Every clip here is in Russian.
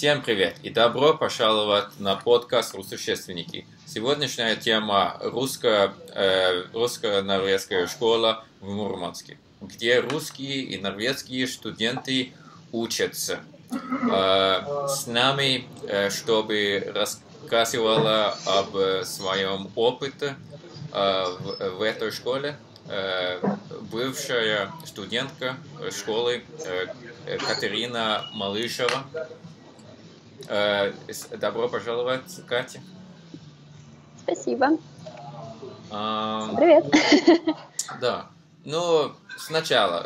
Всем привет и добро пожаловать на подкаст «Руссущественники». Сегодняшняя тема русско-норвежская школа в Мурманске, где русские и норвежские студенты учатся. С нами, чтобы рассказывала об своем опыте в этой школе, бывшая студентка школы Катерина Малышева. Добро пожаловать, Катя. Спасибо. Привет. Да. Ну, сначала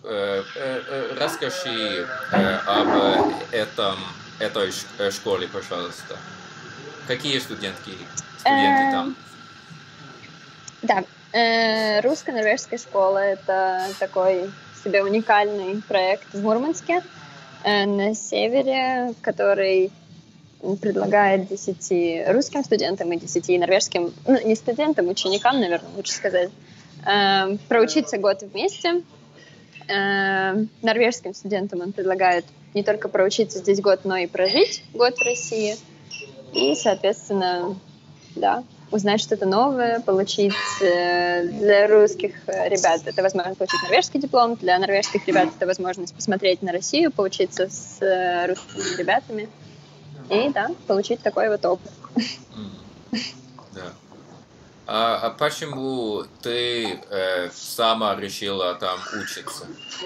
расскажи об этой школе, пожалуйста. Какие студенты там? Да, русско-норвежская школа — это такой себе уникальный проект в Мурманске на севере, который предлагает 10 русским студентам и 10 норвежским, не студентам, ученикам, наверное, лучше сказать, проучиться год вместе. Норвежским студентам он предлагает не только проучиться здесь год, но и прожить год в России. И, соответственно, да, узнать что-то новое, получить для русских ребят это возможность получить норвежский диплом, для норвежских ребят это возможность посмотреть на Россию, поучиться с русскими ребятами и, да, получить такой вот опыт. Да. А почему ты сама решила там учиться?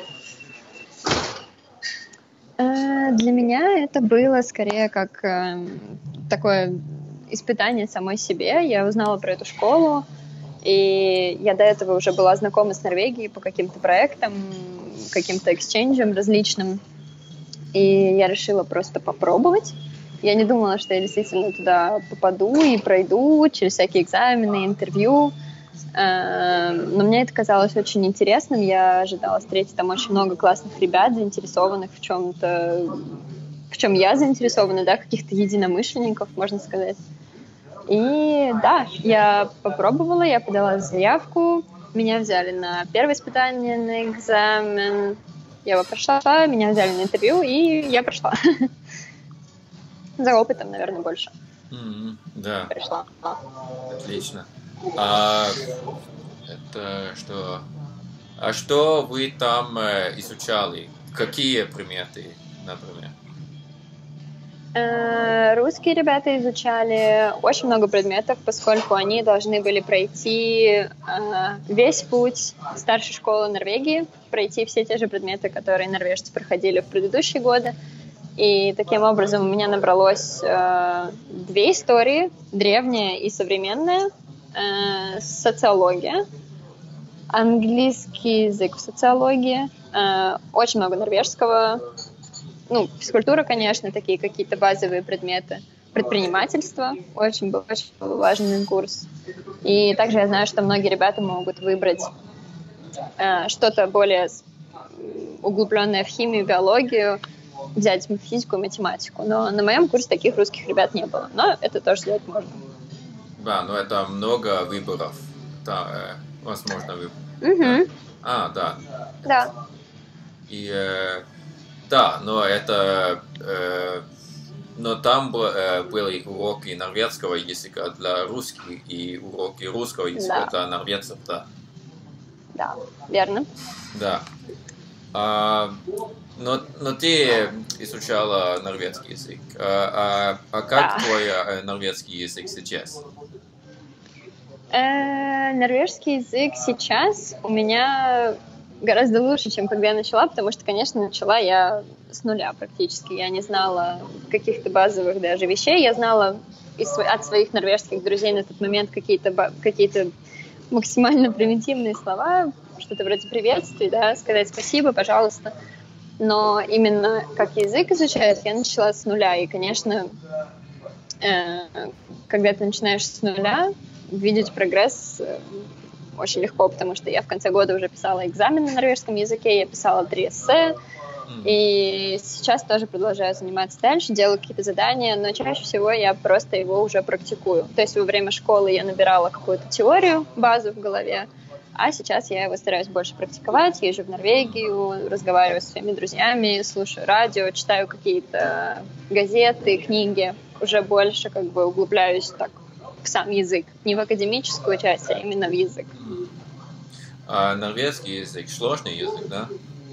Для меня это было скорее как такое испытание самой себе. Я узнала про эту школу, и я до этого уже была знакома с Норвегией по каким-то проектам, каким-то эксченджам различным, и я решила просто попробовать. Я не думала, что я действительно туда попаду и пройду через всякие экзамены, интервью, но мне это казалось очень интересным. Я ожидала встретить там очень много классных ребят, заинтересованных в чем-то, в чем я заинтересована, да, каких-то единомышленников, можно сказать. И да, я попробовала, я подала заявку, меня взяли на первое испытание, на экзамен, я его прошла, меня взяли на интервью, и я прошла. За опытом, наверное, больше. Да. Пришла. Отлично. А что вы там изучали? Какие предметы, например? Русские ребята изучали очень много предметов, поскольку они должны были пройти весь путь старшей школы Норвегии, пройти все те же предметы, которые норвежцы проходили в предыдущие годы. И таким образом у меня набралось 2 истории, древняя и современная, социология, английский язык в социологии, очень много норвежского, физкультура, конечно, такие какие-то базовые предметы, предпринимательство, очень был важный курс. И также я знаю, что многие ребята могут выбрать что-то более углубленное в химию, биологию, взять физику и математику. Но на моем курсе таких русских ребят не было. Но это тоже сделать можно. Да, но это много выборов. Да, возможно, выбор. Угу. Да. Да. Да. И да, но это... но там были уроки норвежского языка для русских и уроки русского языка для норвежцев, да. Да, верно. Да. Но ты изучала норвежский язык. Как твой норвежский язык сейчас? Норвежский язык сейчас у меня гораздо лучше, чем когда я начала, потому что, конечно, начала я с нуля практически. Я не знала каких-то базовых даже вещей. Я знала от своих норвежских друзей на тот момент какие-то максимально примитивные слова, что-то вроде приветствий, да, сказать спасибо, пожалуйста. Но именно как язык изучать, я начала с нуля. И, конечно, когда ты начинаешь с нуля, видеть прогресс очень легко, потому что я в конце года уже писала экзамен на норвежском языке, я писала 3 эссе, и сейчас тоже продолжаю заниматься дальше, делаю какие-то задания, но чаще всего я просто его уже практикую. То есть во время школы я набирала какую-то теорию, базу в голове, А сейчас я его стараюсь больше практиковать, езжу в Норвегию, разговариваю со своими друзьями, слушаю радио, читаю какие-то газеты, книги, уже больше как бы углубляюсь так в сам язык, не в академическую часть, а именно в язык. А норвежский язык сложный язык, да?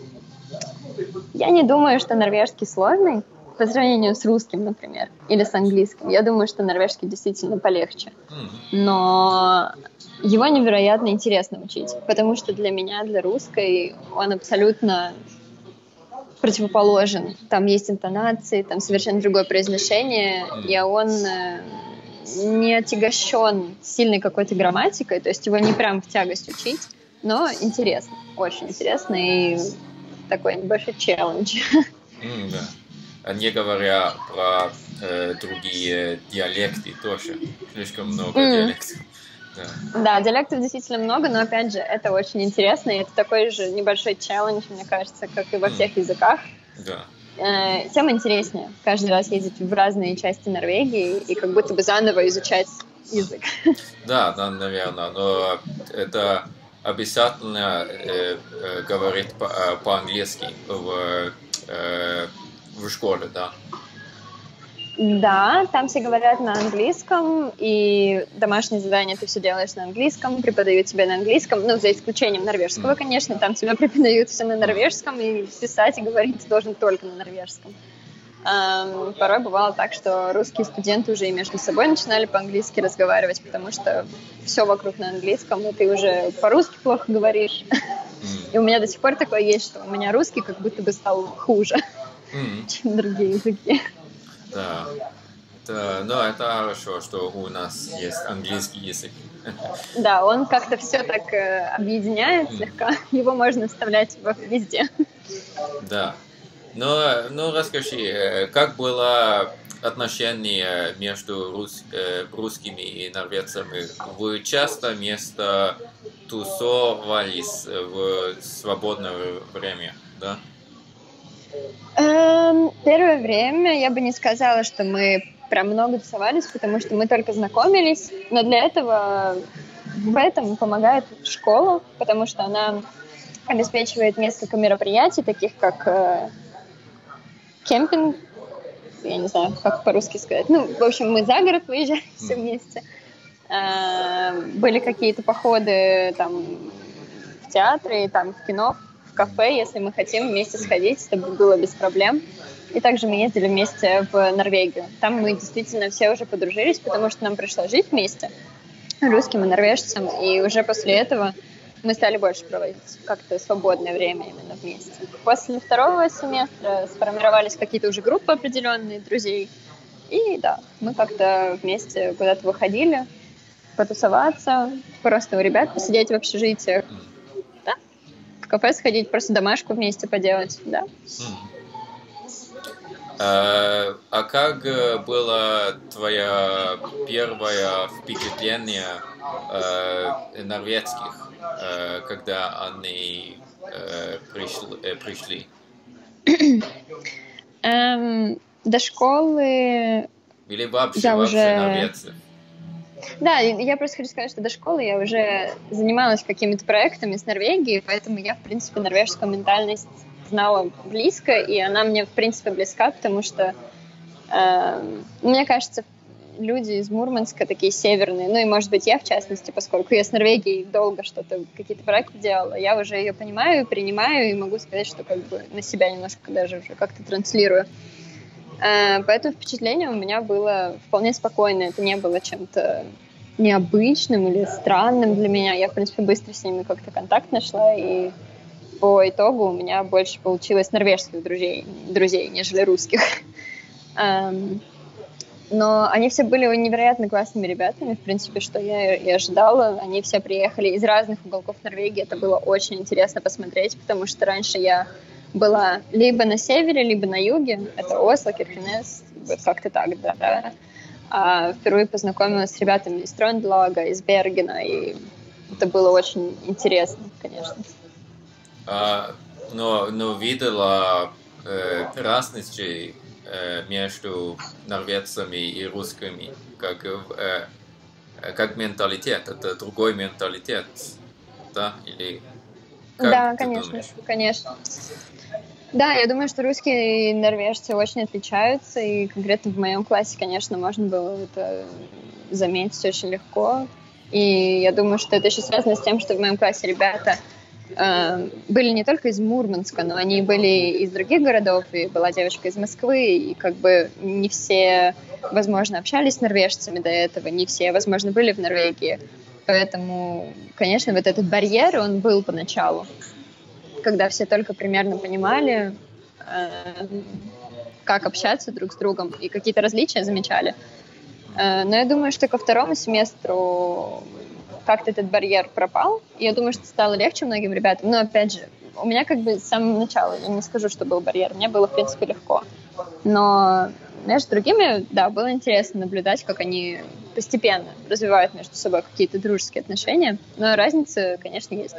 Я не думаю, что норвежский сложный по сравнению с русским, например, или с английским. Я думаю, что норвежский действительно полегче. Но его невероятно интересно учить, потому что для меня, для русской, он абсолютно противоположен. Там есть интонации, там совершенно другое произношение, и он не отягощен сильной какой-то грамматикой, то есть его не прям в тягость учить, но интересно, очень интересно, и такой небольшой челлендж. Да. А не говоря про другие диалекты тоже, слишком много диалектов. Да, диалектов действительно много, но, опять же, это очень интересно, и это такой же небольшой челлендж, мне кажется, как и во всех языках. Да. Тем интереснее каждый раз ездить в разные части Норвегии и как будто бы заново изучать язык. Да, наверное, но это обязательно говорить по-английски в школе, да? Да, там все говорят на английском, и домашние задания ты все делаешь на английском, преподают тебе на английском, ну, за исключением норвежского, конечно, там тебе преподают все на норвежском, и писать и говорить ты должен только на норвежском. Порой бывало так, что русские студенты уже и между собой начинали по-английски разговаривать, потому что все вокруг на английском, и ты уже по-русски плохо говоришь. И у меня до сих пор такое есть, что у меня русский как будто бы стал хуже, чем другие языки. Да. Но это хорошо, что у нас есть английский язык. Да, он как-то все так объединяет слегка. Его можно вставлять везде. Да. Но расскажи, как было отношение между русскими и норвежцами? Вы часто вместе тусовались в свободное время, да? Первое время я бы не сказала, что мы прям много тусовались, потому что мы только знакомились, но для этого в этом помогает школа, потому что она обеспечивает несколько мероприятий, таких как кемпинг, я не знаю, как по-русски сказать. Ну, в общем, мы за город выезжали все вместе. Были какие-то походы там в театры, там в кино, в кафе, если мы хотим вместе сходить, это было без проблем. И также мы ездили вместе в Норвегию. Там мы действительно все уже подружились, потому что нам пришлось жить вместе, русским и норвежцам, и уже после этого мы стали больше проводить как-то свободное время именно вместе. После второго семестра сформировались какие-то уже группы определенные друзей, и да, мы как-то вместе куда-то выходили, потусоваться, просто у ребят посидеть в общежитиях, да, в кафе сходить, просто домашку вместе поделать, да. А как было твое первое впечатление норвежских, когда они пришли? До школы Или вообще я уже... норвежцы? Да, я просто хочу сказать, что до школы я уже занималась какими-то проектами с Норвегией, поэтому я, в принципе, норвежскую ментальность знала близко, и она мне, в принципе, близка, потому что, мне кажется, люди из Мурманска такие северные, ну и, может быть, я, в частности, поскольку я с Норвегией долго какие-то проекты делала, я уже ее понимаю, принимаю, и могу сказать, что как бы на себя немножко даже уже как-то транслирую. Поэтому впечатление у меня было вполне спокойное, это не было чем-то необычным или странным для меня. Я, в принципе, быстро с ними как-то контакт нашла, и по итогу у меня больше получилось норвежских друзей, нежели русских. Но они все были невероятно классными ребятами, в принципе, что я и ожидала. Они все приехали из разных уголков Норвегии. Это было очень интересно посмотреть, потому что раньше я была либо на севере, либо на юге. Это Осло, Киркенес, вот как-то так, да. А впервые познакомилась с ребятами из Трондлага, из Бергена, и это было очень интересно, конечно. Но видела разности между норвежцами и русскими, как менталитет, это другой менталитет. да? Или как Да, ты конечно, думаешь? конечно. Да, я думаю, что русские и норвежцы очень отличаются, и конкретно в моем классе, конечно, можно было это заметить очень легко. И я думаю, что это еще связано с тем, что в моем классе ребята были не только из Мурманска, но они были из других городов, и была девочка из Москвы, и как бы не все, возможно, общались с норвежцами до этого, не все, возможно, были в Норвегии. Поэтому, конечно, вот этот барьер, он был поначалу, когда все только примерно понимали, как общаться друг с другом, и какие-то различия замечали. Но я думаю, что ко второму семестру как-то этот барьер пропал. И я думаю, что стало легче многим ребятам. Но, опять же, у меня как бы с самого начала, я не скажу, что был барьер, мне было, в принципе, легко. Но между другими, да, было интересно наблюдать, как они постепенно развивают между собой какие-то дружеские отношения. Но разница, конечно, есть.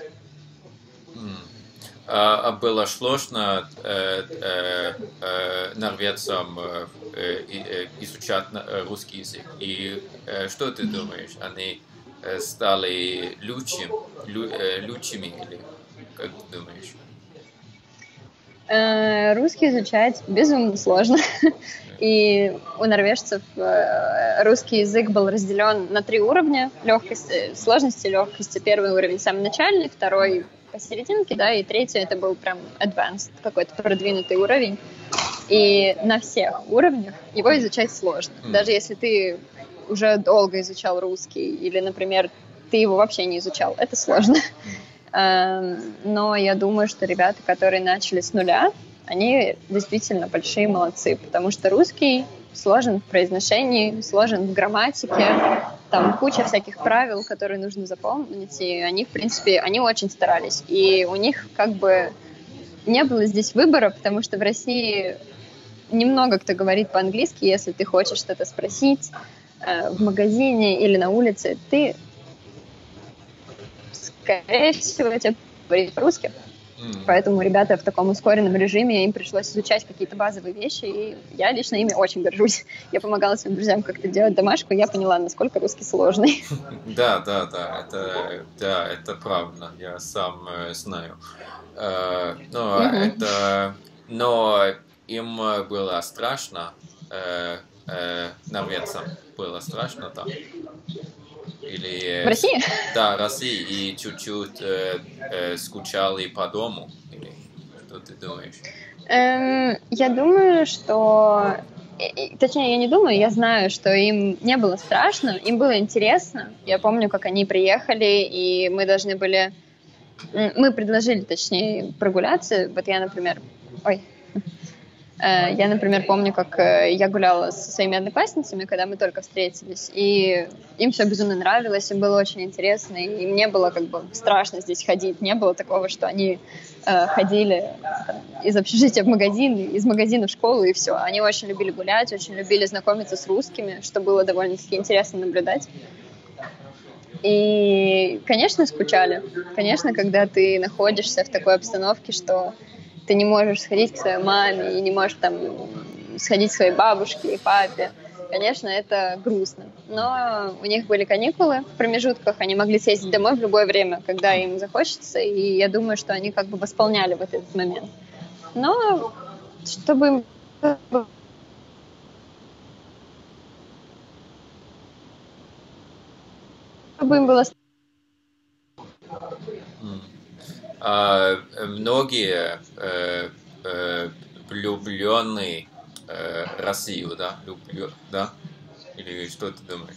А было сложно норвежцам изучать русский язык? И что ты думаешь? Они стали лучшими или как ты думаешь? Русский изучать безумно сложно. И у норвежцев русский язык был разделен на 3 уровня легкости, сложности, легкости. Первый уровень самый начальный, второй посерединке, да, и третий это был прям advanced, какой-то продвинутый уровень. И на всех уровнях его изучать сложно. Даже если ты уже долго изучал русский, или, например, ты его вообще не изучал, это сложно. Но я думаю, что ребята, которые начали с нуля, они действительно большие молодцы, потому что русский сложен в произношении, сложен в грамматике, там куча всяких правил, которые нужно запомнить, и они, в принципе, они очень старались. И у них как бы не было здесь выбора, потому что в России немного кто говорит по-английски, если ты хочешь что-то спросить в магазине или на улице, ты, скорее всего, тебе говорить по-русски. Поэтому ребята в таком ускоренном режиме, им пришлось изучать какие-то базовые вещи, и я лично ими очень горжусь. Я помогала своим друзьям как-то делать домашку, и я поняла, насколько русский сложный. Да, это правда, я сам знаю. Но им было страшно, норвежцам было страшно там. Или В России? да, России и чуть-чуть скучали по дому. Или что ты думаешь? Я думаю, что... Точнее, я не думаю, я знаю, что им не было страшно, им было интересно. Я помню, как они приехали, и мы должны были... Мы предложили, точнее, прогуляться. Вот я, например... Я, например, помню, как я гуляла со своими одноклассницами, когда мы только встретились, и им все безумно нравилось, им было очень интересно, и мне было как бы страшно здесь ходить. Не было такого, что они ходили из общежития в магазин, из магазина в школу, и все. Они очень любили гулять, очень любили знакомиться с русскими, что было довольно-таки интересно наблюдать. И, конечно, скучали. Конечно, когда ты находишься в такой обстановке, что ты не можешь сходить к своей маме и не можешь там сходить к своей бабушке и папе. Конечно, это грустно. Но у них были каникулы в промежутках, они могли съездить домой в любое время, когда им захочется, и я думаю, что они как бы восполняли вот этот момент. Но чтобы им было... Многие влюбленные Россию, да? Да? Или что ты думаешь?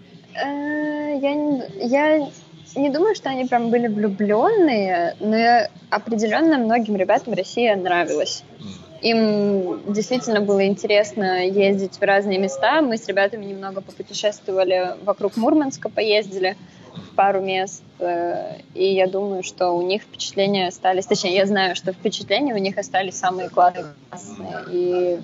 Я не думаю, что они прям были влюбленные, но определенно многим ребятам Россия нравилась. Им действительно было интересно ездить в разные места. Мы с ребятами немного попутешествовали вокруг Мурманска, поездили в пару мест. И я думаю, что у них впечатления остались... Точнее, я знаю, что впечатления у них остались самые классные. И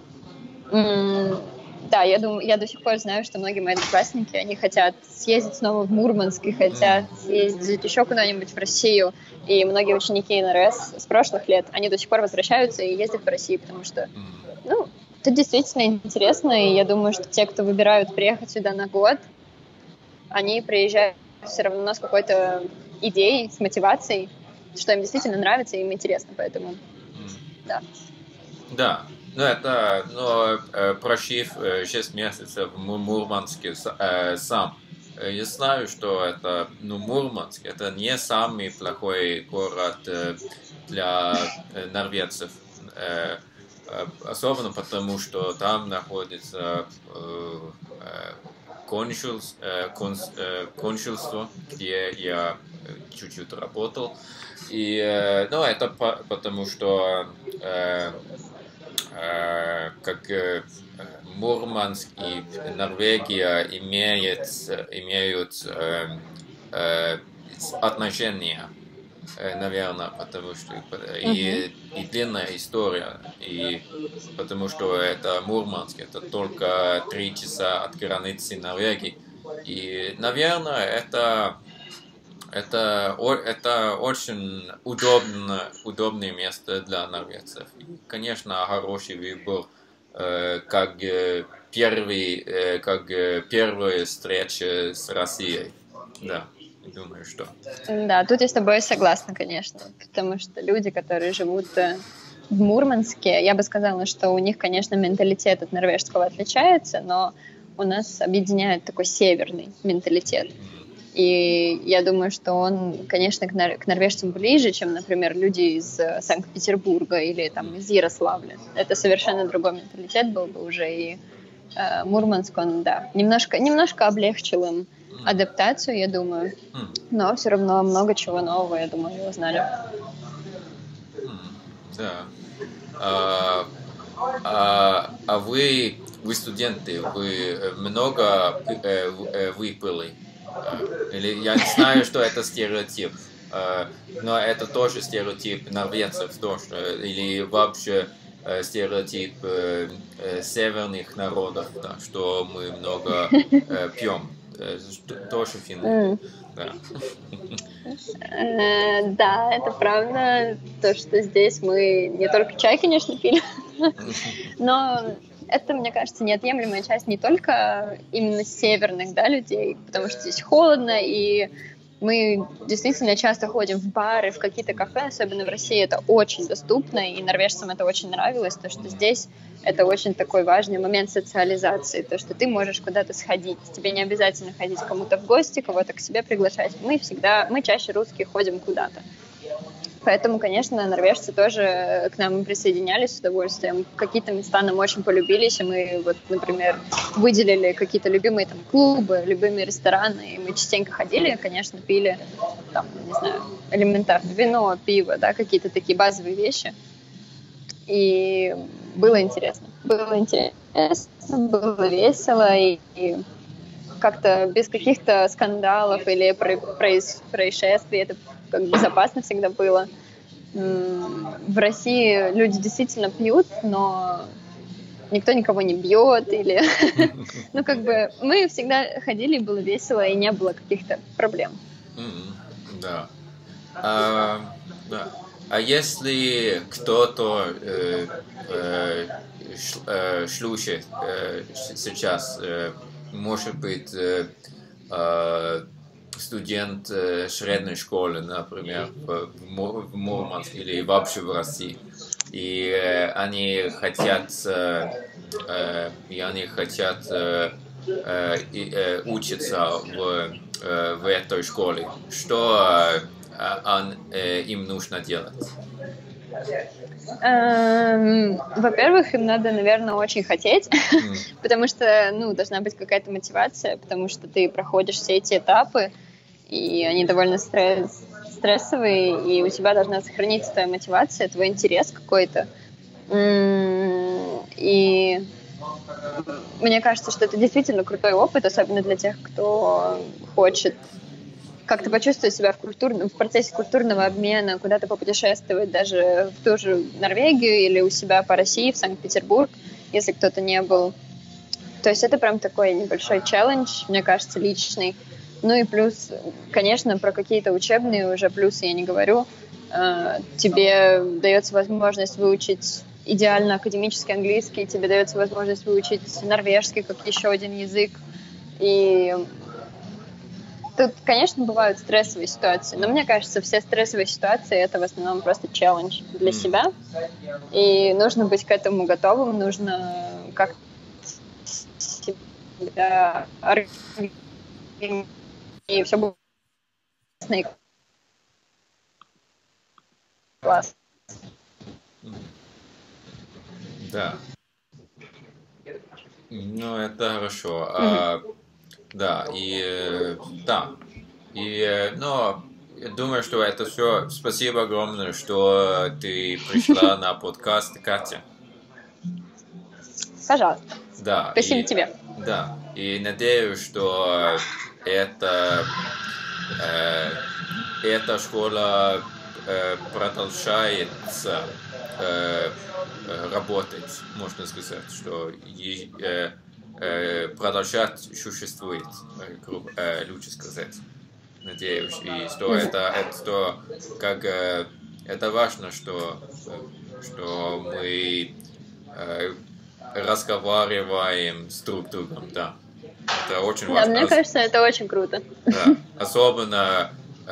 да, я до сих пор знаю, что многие мои одноклассники, они хотят съездить снова в Мурманск и хотят съездить еще куда-нибудь в Россию. И многие ученики НРС с прошлых лет, они до сих пор возвращаются и ездят в Россию, потому что, это действительно интересно. И я думаю, что те, кто выбирают приехать сюда на год, они приезжают все равно с какой-то идеей, с мотивацией, что им действительно нравится, и им интересно, поэтому, да. Да, прожив 6 месяцев в Мурманске сам, я знаю, что это, Мурманск, это не самый плохой город для норвежцев. Особенно потому, что там находится консульство, где я чуть-чуть работал. И, это потому, что как Мурманск и Норвегия имеют отношения, наверное, потому что и длинная история, и потому что это Мурманск, это только 3 часа от границы Норвегии, и, наверное, это очень удобное место для норвежцев. И, конечно, хороший выбор, как первая встреча с Россией. Да, думаю, что. Да, тут я с тобой согласна, конечно, потому что люди, которые живут в Мурманске, я бы сказала, что у них, конечно, менталитет от норвежского отличается, но у нас объединяет такой северный менталитет. И я думаю, что он, конечно, к норвежцам ближе, чем, например, люди из Санкт-Петербурга или там из Ярославля. Это совершенно другой менталитет был бы уже. И Мурманск, он, да, немножко облегчил им адаптацию, я думаю. Но все равно много чего нового, я думаю, они узнали. Да. А вы студенты, вы много выпили? Или я не знаю, что это стереотип, но это тоже стереотип норвежцев тоже, или вообще стереотип северных народов, да, что мы много пьем, тоже финны. Да, это правда, то, что здесь мы не только чай, конечно, пили, но это, мне кажется, неотъемлемая часть не только именно северных, да, людей, потому что здесь холодно, и мы действительно часто ходим в бары, в какие-то кафе, особенно в России это очень доступно, и норвежцам это очень нравилось, то, что здесь это очень такой важный момент социализации, то, что ты можешь куда-то сходить, тебе не обязательно ходить кому-то в гости, кого-то к себе приглашать, мы чаще русские ходим куда-то. Поэтому, конечно, норвежцы тоже к нам присоединялись с удовольствием. Какие-то места нам очень полюбились, и мы, вот, например, выделили какие-то любимые там клубы, любимые рестораны, и мы частенько ходили, конечно, пили, там, не знаю, элементарно вино, пиво, да, какие-то такие базовые вещи. И было интересно, было весело, и как-то без каких-то скандалов или происшествий, это как безопасно всегда было. В России люди действительно пьют, но никто никого не бьет, или... Ну, как бы мы всегда ходили, было весело, и не было каких-то проблем. Да. А если кто-то слушает сейчас, может быть, студент средней школы, например, в Мурманске или вообще в России, и они хотят учиться в этой школе, что им нужно делать? Во-первых, им надо, наверное, очень хотеть, потому что, должна быть какая-то мотивация, потому что ты проходишь все эти этапы, и они довольно стрессовые, и у тебя должна сохраниться твоя мотивация, твой интерес какой-то. И мне кажется, что это действительно крутой опыт, особенно для тех, кто хочет как-то почувствовать себя в процессе культурного обмена, куда-то попутешествовать даже в ту же Норвегию или у себя по России, в Санкт-Петербург, если кто-то не был. То есть это прям такой небольшой челлендж, мне кажется, личный. Ну и плюс, конечно, про какие-то учебные уже плюсы я не говорю. Тебе дается возможность выучить идеально академический английский, тебе дается возможность выучить норвежский как еще один язык. И Тут, конечно, бывают стрессовые ситуации, но мне кажется, все стрессовые ситуации — это в основном просто челлендж для себя, и нужно быть к этому готовым, нужно как-то себя и все будет классно. Да. Ну, это хорошо. Да, но я думаю, что это все. Спасибо огромное, что ты пришла на подкаст, Катя. Пожалуйста. Да. Спасибо тебе. Да. И надеюсь, что эта школа продолжается работать, можно сказать, что продолжать существует, лучше сказать. Надеюсь, и что это важно, что мы разговариваем с друг другом, да. Это очень важно. Да, мне кажется, это очень круто. Да, особенно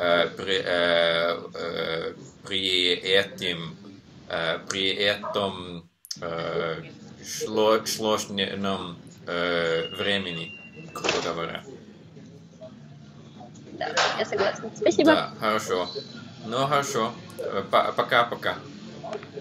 при этом сложном времени, грубо говоря. Да, я согласна. Спасибо. Да, хорошо. Ну, хорошо. Пока-пока.